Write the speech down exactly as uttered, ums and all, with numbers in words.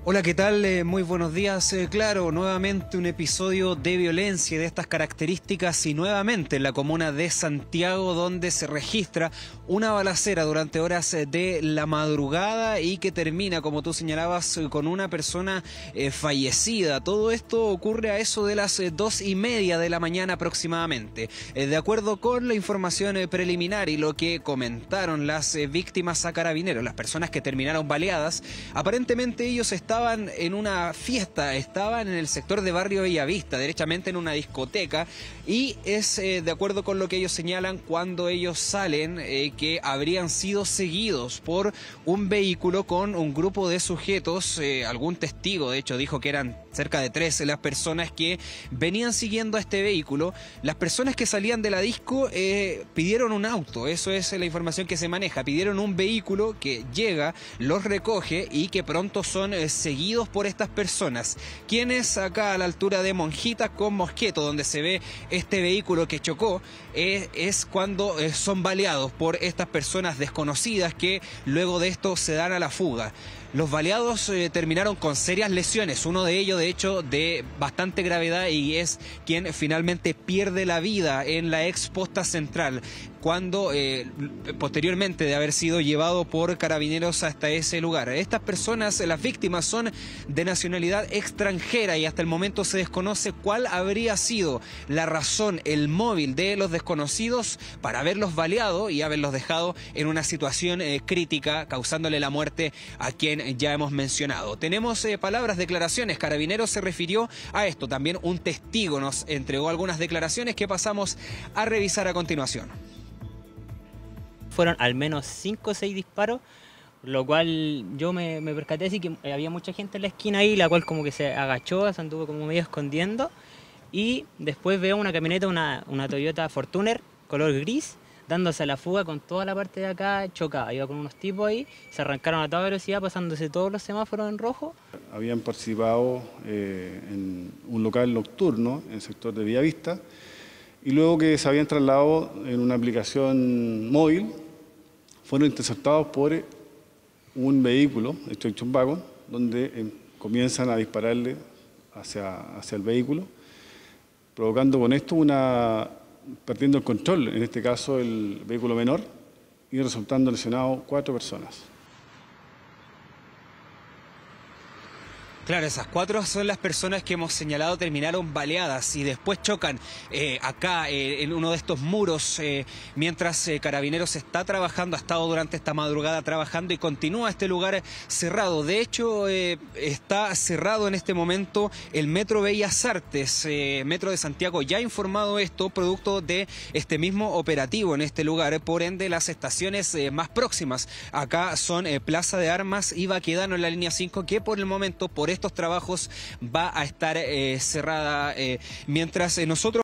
Hola, ¿qué tal? Eh, muy buenos días. Eh, claro, nuevamente un episodio de violencia de estas características y nuevamente en la comuna de Santiago, donde se registra una balacera durante horas de la madrugada y que termina, como tú señalabas, con una persona eh, fallecida. Todo esto ocurre a eso de las eh, dos y media de la mañana aproximadamente. Eh, de acuerdo con la información eh, preliminar y lo que comentaron las eh, víctimas a Carabineros, las personas que terminaron baleadas, aparentemente ellos estaban Estaban en una fiesta, estaban en el sector de Barrio Bellavista, derechamente en una discoteca, y es eh, de acuerdo con lo que ellos señalan cuando ellos salen eh, que habrían sido seguidos por un vehículo con un grupo de sujetos. Eh, algún testigo de hecho dijo que eran cerca de trece las personas que venían siguiendo a este vehículo. Las personas que salían de la disco eh, pidieron un auto, eso es la información que se maneja, pidieron un vehículo que llega, los recoge y que pronto son eh, seguidos por estas personas, quienes acá a la altura de Monjita con Mosqueto, donde se ve este vehículo que chocó, eh, es cuando eh, son baleados por estas personas desconocidas que luego de esto se dan a la fuga. Los baleados eh, terminaron con serias lesiones, uno de ellos de hecho de bastante gravedad, y es quien finalmente pierde la vida en la ex posta central, cuando eh, posteriormente de haber sido llevado por Carabineros hasta ese lugar. Estas personas, las víctimas, son de nacionalidad extranjera y hasta el momento se desconoce cuál habría sido la razón, el móvil de los desconocidos para haberlos baleado y haberlos dejado en una situación eh, crítica, causándole la muerte a quien ya hemos mencionado. Tenemos eh, palabras, declaraciones. Carabineros se refirió a esto. También un testigo nos entregó algunas declaraciones que pasamos a revisar a continuación. Fueron al menos cinco o seis disparos, lo cual yo me, me percaté así que había mucha gente en la esquina ahí, la cual como que se agachó, se anduvo como medio escondiendo, y después veo una camioneta, una, una Toyota Fortuner color gris, dándose a la fuga con toda la parte de acá chocada. Iba con unos tipos ahí, se arrancaron a toda velocidad pasándose todos los semáforos en rojo. Habían participado eh, en un local nocturno en el sector de Bellavista, y luego que se habían trasladado en una aplicación móvil, fueron interceptados por un vehículo, hecho en Chumbaco, donde eh, comienzan a dispararle hacia, hacia el vehículo, provocando con esto una, perdiendo el control, en este caso el vehículo menor, y resultando lesionados cuatro personas. Claro, esas cuatro son las personas que hemos señalado terminaron baleadas y después chocan eh, acá eh, en uno de estos muros eh, mientras eh, Carabineros está trabajando, ha estado durante esta madrugada trabajando y continúa este lugar cerrado. De hecho, eh, está cerrado en este momento el Metro Bellas Artes. Eh, Metro de Santiago ya ha informado esto, producto de este mismo operativo en este lugar. Por ende, las estaciones eh, más próximas acá son eh, Plaza de Armas y Baquedano en la línea cinco, que por el momento, por estos trabajos, va a estar eh, cerrada, eh, mientras eh, nosotros